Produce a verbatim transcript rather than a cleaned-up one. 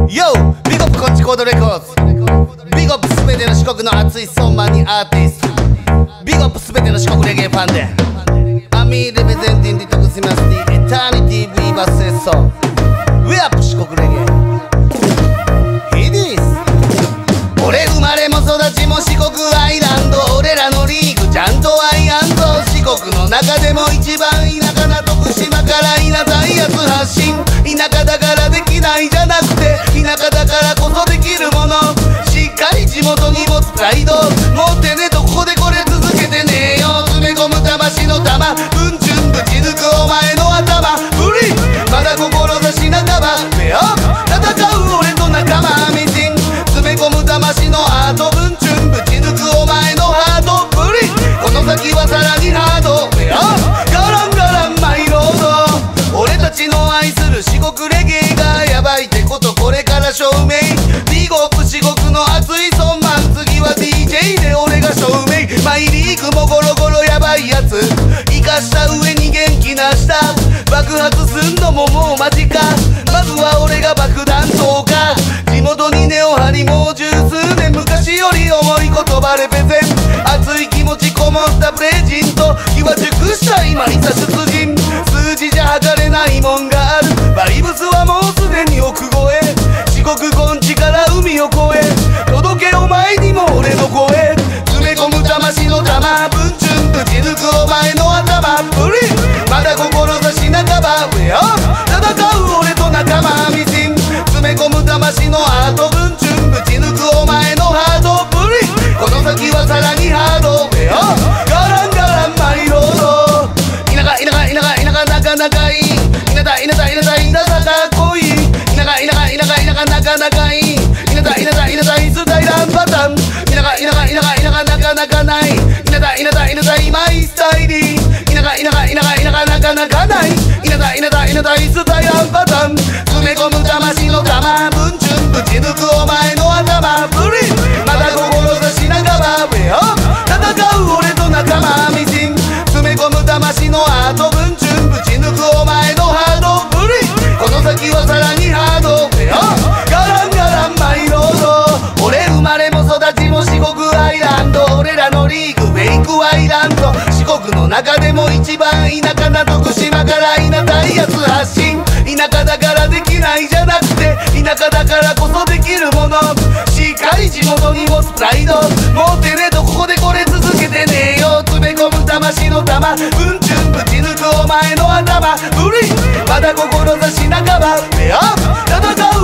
Yo! ビッグアップこっちコードレコーズ。ビッグアップすべての四国の熱いソンマニアーティスト。ビッグアップすべての四国レゲエファンで。アミーレベゼンティンディトクシマスティエターニティブイバスセッソウェアップ四国レゲエヒディス。俺生まれも育ちも四国アイランド。俺らのリーグちゃんとアイアンド。四国の中でも一番田舎な徳島から稲田いやつ発信。田舎だからできないじゃなくて、田舎だからこそできるもの。しっかり地元に持つプライド持ってねとここでこれ続けてねえよ。詰め込む魂の玉うんちゅんぶち抜くお前の頭無理まだ志半ば目を戦う俺と仲間ミシン詰め込む魂のハートうんちゅんぶち抜くお前のハート無理この先はさらにハード目をガランガランマイロード俺たちの愛する四国レゲエがヤバいってことこれから証明ビッグアップ四国の熱いソンマン次は ディージェー で俺が証明マイリーグもゴロゴロヤバいやつ生かした上に元気な舌爆発すんのももう間近まずは俺が爆弾投下地元に根を張りもう十数年昔より重い言葉レペゼン熱い気持ちこもったプレジンと気は熟した今いざ出陣数字じゃ測れないもんがあるバイブスはもうすでに億超え四国根地から海を越え届けお前にも俺の声詰め込む魂の玉ぶんちゅんぶち抜くお前の頭プリまだ志半ば上を戦う俺と仲間ミシン詰め込む魂のハートぶんちゅんぶち抜くお前のハートプリこの先はさらにハード上をガランガランマイロード田舎田舎田舎田舎なかなかいい田舎田舎田舎田舎かっこいい田舎田舎田舎田舎なかなかいい田舎田舎田舎イス大乱パターン田舎田舎田舎田舎なかなかない田舎田舎田舎今イスタイリー田舎田舎田舎田舎なかなかない田舎田舎田舎イス大乱パターン詰め込む魂の玉ぶんちゅんぶち抜くお前の頭ブリまだ志半ば上を戦う俺と仲間ミシン詰め込む魂のハートぶんちゅんぶち抜くお前のハートブリこの先はさらにハード上をガランガランマイロード俺生まれも育ちも四国アイランド俺らのリーグフェイクアイランド四国の中でも一番田舎な徳島から稲田いやつ発信田舎だからできないじゃなくて田舎だからこそできるものしっかり地元に持つプライド持ってねとここでこれ続けてねえよ詰め込む魂の玉うんちゅんぶち抜くお前の頭無理まだ志半ば目を戦う